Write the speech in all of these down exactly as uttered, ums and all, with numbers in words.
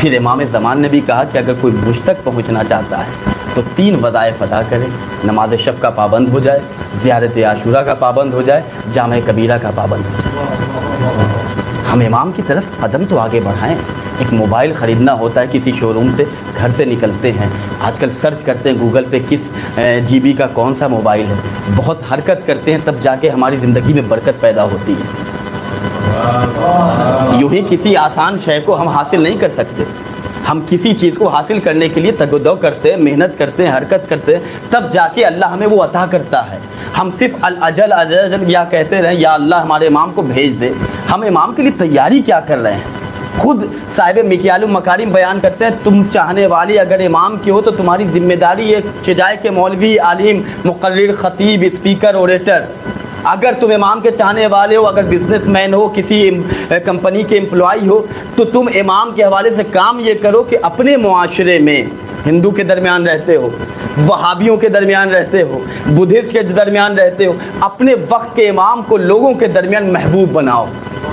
پھر امام زمان نے بھی کہا کہ اگر کوئی مجھ تک پہنچنا چاہتا ہے تو تین وظائف ادا کرے، نماز شب کا پابند ہو جائے، زیارت عاشورہ کا پابند ہو جائے، جامع کبیرہ کا پابند ہو جائے۔ ہم امام کی طرف قدم تو آگے بڑھائیں۔ ایک موبائل خریدنا ہوتا ہے کسی شو روم سے، گھر سے نکلتے ہیں، آج کل سرچ کرتے ہیں گوگل پہ کس جی بی کا کون سا موبائل ہے، بہت حرکت کرتے ہیں، تب جا کے ہماری زندگی میں برکت پیدا ہوتی ہے۔ یوں ہی کسی آسان شے کو ہم حاصل نہیں کر سکتے۔ ہم کسی چیز کو حاصل کرنے کے لیے تگ و دو کرتے ہیں، محنت کرتے ہیں، حرکت کرتے ہیں، تب جا کے اللہ ہمیں وہ عطا کرتا ہے۔ ہم صرف الاجل اجل یا کہتے رہیں یا اللہ ہمارے امام کو بھیج دے، ہم امام کے لیے تیاری کیا کر رہے ہیں؟ خود صاحب مکیال المکارم بیان کرتے ہیں، تم چاہنے والی اگر امام کی ہو تو تمہاری ذمہ داری یہ چجائے کہ مولوی، عالم، مقرر، خطیب، اسپیکر، اوریٹر، اگر تم امام کے چاہنے والے ہو، اگر بزنس مین ہو، کسی کمپنی کے امپلائی ہو، تو تم امام کے حوالے سے کام یہ کرو کہ اپنے معاشرے میں ہندو کے درمیان رہتے ہو، وہابیوں کے درمیان رہتے ہو، بدھسٹ کے درمیان رہتے ہو، اپنے وقت کے امام کو لوگوں کے درمیان محبوب بناؤ۔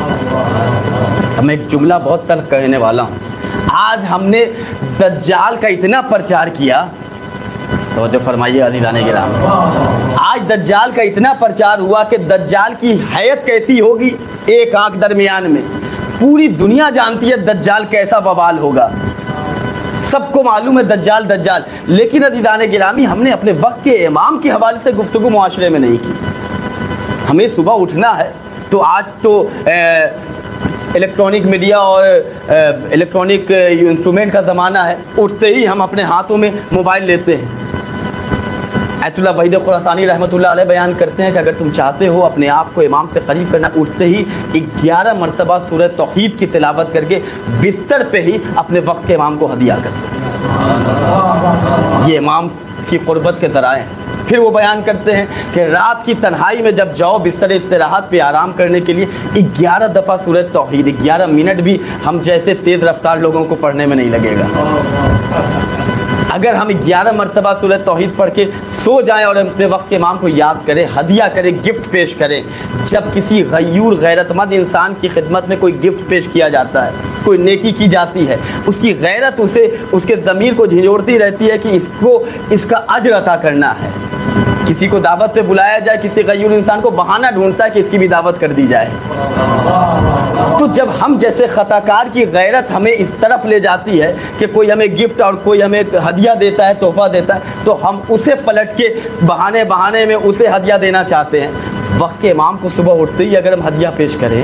میں ایک جملہ بہت تلخ کہنے والا ہوں، آج ہم نے دجال کا اتنا پرچار کیا، توجہ فرمائیے عزیزان گرامی، آج دجال کا اتنا پرچار ہوا کہ دجال کی حیت کیسی ہوگی، ایک آنکھ درمیان میں، پوری دنیا جانتی ہے دجال کیسا وبال ہوگا، سب کو معلوم ہے دجال دجال، لیکن عزیزان گرامی ہم نے اپنے وقت کے امام کے حوالے سے گفتگو معاشرے میں نہیں کی۔ ہمیں صبح اٹھنا ہے تو آج تو الیکٹرانک میڈیا اور الیکٹرانک انسٹرومنٹ کا زمانہ ہے، اٹھتے ہی ہم اپنے ہاتھوں میں موبائل لیتے ہیں۔ ایت اللہ وحید خراسانی رحمۃ اللہ علیہ بیان کرتے ہیں کہ اگر تم چاہتے ہو اپنے آپ کو امام سے قریب کرنا، اٹھتے ہی گیارہ مرتبہ سورہ توحید کی تلاوت کر کے بستر پہ ہی اپنے وقت کے امام کو ہدیہ کر دو۔ یہ امام کی قربت کے ذرائع ہیں۔ پھر وہ بیان کرتے ہیں کہ رات کی تنہائی میں جب جاؤ بستر استراحت پہ آرام کرنے کے لیے، گیارہ دفعہ سورہ توحید، گیارہ منٹ بھی ہم جیسے تیز رفتار لوگوں کو پڑھنے میں نہیں لگے گا۔ اگر ہم گیارہ مرتبہ سورہ توحید پڑھ کے سو جائیں اور اپنے وقت کے امام کو یاد کریں، ہدیہ کریں، گفٹ پیش کریں۔ جب کسی غیور غیرت مند انسان کی خدمت میں کوئی گفٹ پیش کیا جاتا ہے، کوئی نیکی کی جاتی ہے، اس کی غیرت اسے اس کے ضمیر کو جھنجھوڑتی رہتی ہے کہ اس کو اس کا اجر عطا کرنا ہے۔ کسی کو دعوت پہ بلایا جائے، کسی غیور انسان کو بہانہ ڈھونڈتا ہے کہ اس کی بھی دعوت کر دی جائے۔ تو جب ہم جیسے خطا کار کی غیرت ہمیں اس طرف لے جاتی ہے کہ کوئی ہمیں گفٹ اور کوئی ہمیں ہدیہ دیتا ہے، تحفہ دیتا ہے، تو ہم اسے پلٹ کے بہانے بہانے میں اسے ہدیہ دینا چاہتے ہیں۔ وقت کے امام کو صبح اٹھتے ہی اگر ہم ہدیہ پیش کریں،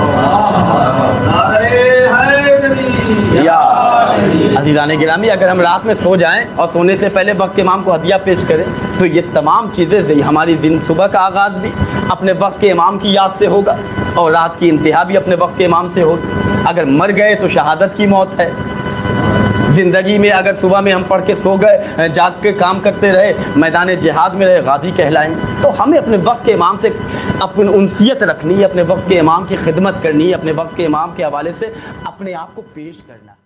یا عزیزان گرامی اگر ہم رات میں سو جائیں اور سونے سے پہلے وقت کے امام کو ہدیہ پیش کریں، تو یہ تمام چیزیں ہماری دن صبح کا آغاز بھی اپنے وقت کے امام کی یاد سے ہوگا اور رات کی انتہا بھی اپنے وقت کے امام سے ہوگی۔ اگر مر گئے تو شہادت کی موت ہے، زندگی میں اگر صبح میں ہم پڑھ کے سو گئے، جاگ کے کام کرتے رہے، میدان جہاد میں رہے، غازی کہلائیں گے۔ تو ہمیں اپنے وقت کے امام سے اپنی انسیت رکھنی ہے، اپنے وقت کے امام کی خدمت کرنی ہے، اپنے وقت کے امام کے حوالے سے اپنے آپ کو پیش کرنا ہے۔